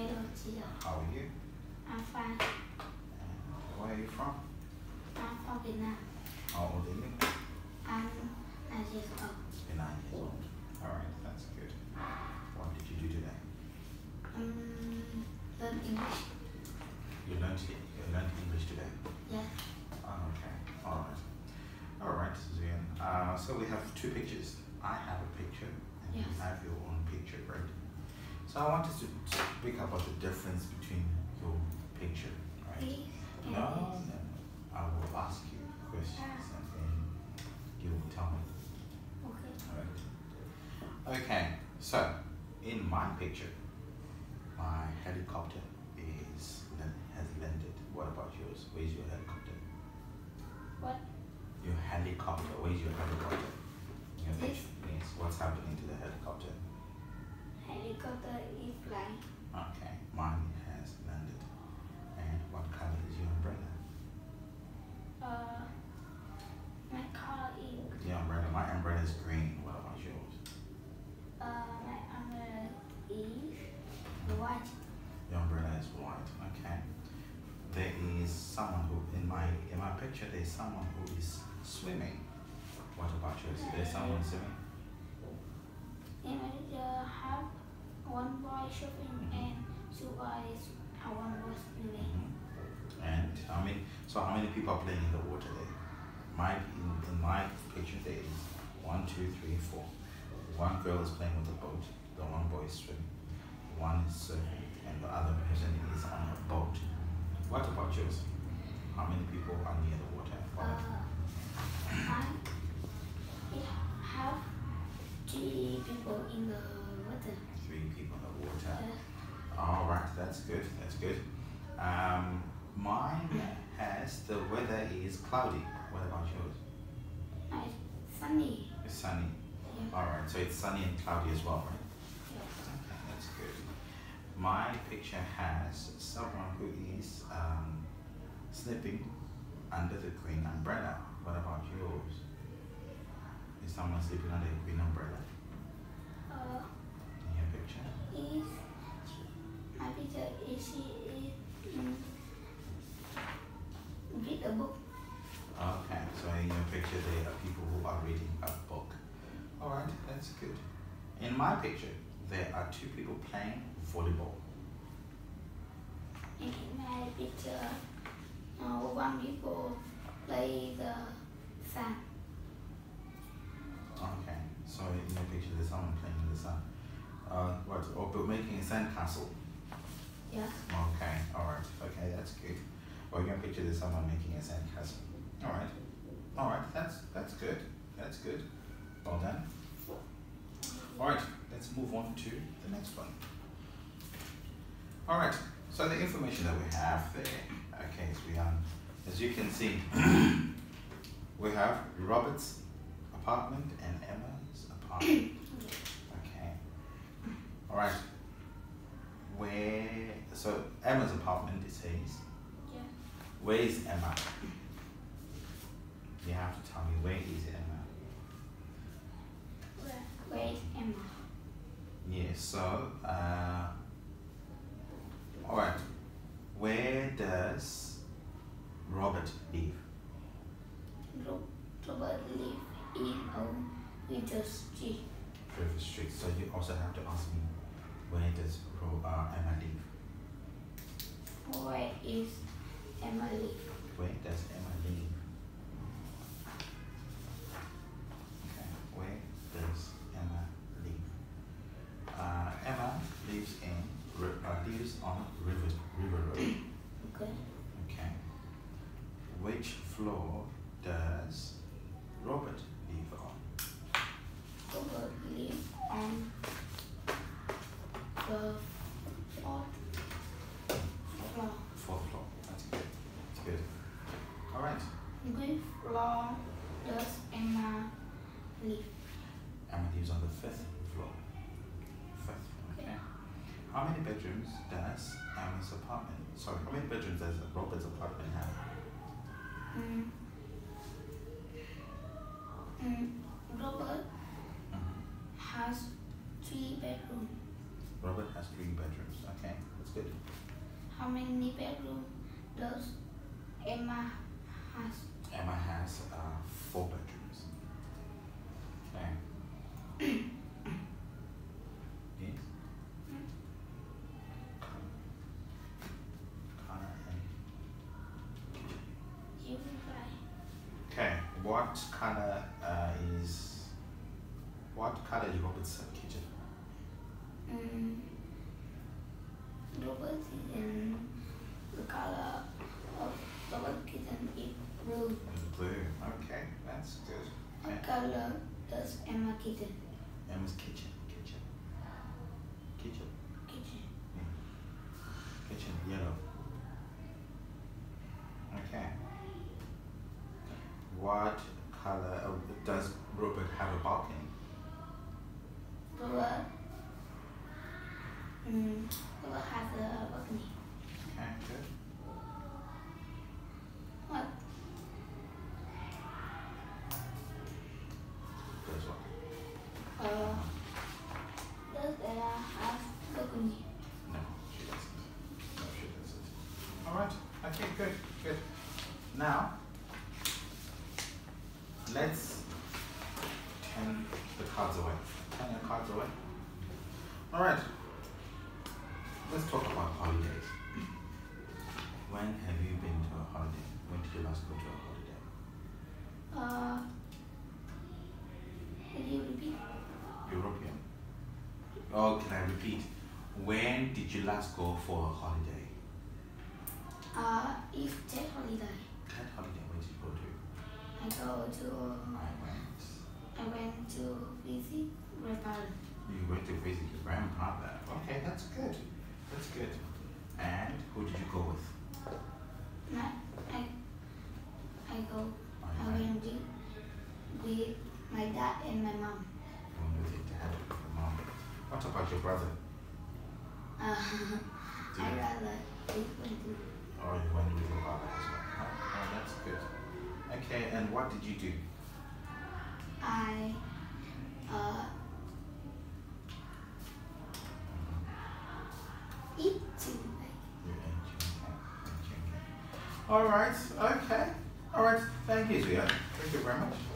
Hello, teacher. How are you? I'm fine. And where are you from? I'm from Vietnam. How old are you? I'm 9 years old. You're 9 years old. Alright, that's good. What did you do today? Learn English. You learned English today? Yes. Oh, okay. Alright. Alright, Zuyan. So we have two pictures. I have a picture and Yes. you have your own picture, right? So I wanted to speak about the difference between your picture, right? Please. No. I will ask you questions and then you will tell me. Okay. Alright. Okay, so in my picture, my helicopter has landed. What about yours? Where's your helicopter? What? Your helicopter. Where's your helicopter? In your This? picture. Yes. What's happening to the helicopter? Helicopter is flying. Okay, mine has landed. And what color is your umbrella? My car is. Your umbrella. My umbrella is green. What about yours? My umbrella is white. Your umbrella is white. Okay. There is someone who in my picture. There is someone who is swimming. What about yours? There's someone swimming. In my picture, have one boy shopping and two boys. One boy swimming. And how many people are playing in the water there? In my picture there is 1, 2, 3, 4. One girl is playing with the boat, the one boy is swimming, one is surfing, and the other person is on a boat. What about yours? How many people are near the water? I have 3 people in the water. 3 people in the water. Uh, Alright, that's good, that's good. Mine has the weather is cloudy. What about yours? Sunny. It's sunny. Yeah. Alright, so it's sunny and cloudy as well, right? Yes. Okay, that's good. My picture has someone who is sleeping under the green umbrella. What about yours? Is someone sleeping under a green umbrella in your picture? Is my picture is she is read a book. Okay, so in your picture there are people who are reading a book. Alright, that's good. In my picture, there are 2 people playing volleyball. In my picture, one people play the sand. Okay, so in your picture there's someone playing in the sun. What? Or making a sandcastle. Yes. Okay, alright, okay, that's good. Or in your picture there's someone making a sandcastle. Alright, that's good. That's good. Well done. Alright, let's move on to the next one. Alright, so the information that we have there, okay, as you can see, we have Robert's apartment and Emma's apartment. Okay. Alright. So Emma's apartment, it says. Yeah. Where is Emma? You have to tell me, where is Emma? Where is Emma? Yes, so, alright. Where does Robert live? Robert live in a little street. River Street. So you also have to ask me, where does Emma live? Where is Emma live? Where does Emma live? Okay, where does Emma live? Emma lives on River Road. Okay. Okay. Which floor does Robert live on? Robert live on the 4th floor. 4th floor. That's good. That's good. Alright. Which floor does Emma live? Emma lives on the 5th floor. 5th. Okay. How many bedrooms does Emma's apartment? Sorry, how many bedrooms does Robert's apartment have? Robert has 3 bedrooms. Robert has 3 bedrooms. Okay, that's good. How many bedrooms does Emma has? Emma has 4 bedrooms. Okay. Yes. Color and kitchen. You reply. Okay. What color is Robert's kitchen? Robert is in the color of Robert kitchen is blue. Blue. Okay, that's good. Okay. What color does Emma kitchen? Emma's kitchen. Kitchen. Kitchen. Kitchen, yellow. Okay. What color does Robert have a balcony? Robert. Robert has a balcony. Okay, good. What? Does what? Does Ella have balcony? No, she doesn't. No, she doesn't. All right. Okay, good, good. Now, let's turn the cards away. Turn your cards away. All right. Let's talk about holidays. When have you been to a holiday? When did you last go to a holiday? Can you repeat? European. Oh, can I repeat? When did you last go for a holiday? Easter holiday. That holiday, where did you go to? I went to visit grandparents. You went to visit your grandfather. Okay, that's good. That's good. And who did you go with? I went with my dad and my mom. You went with your dad and your mom. What about your brother? I rather went to. Oh, you went with your brother as well. Oh, that's good. Okay, and what did you do? I eat too. You ate your. All right. Okay. All right. Thank you, Zia. Thank you very much.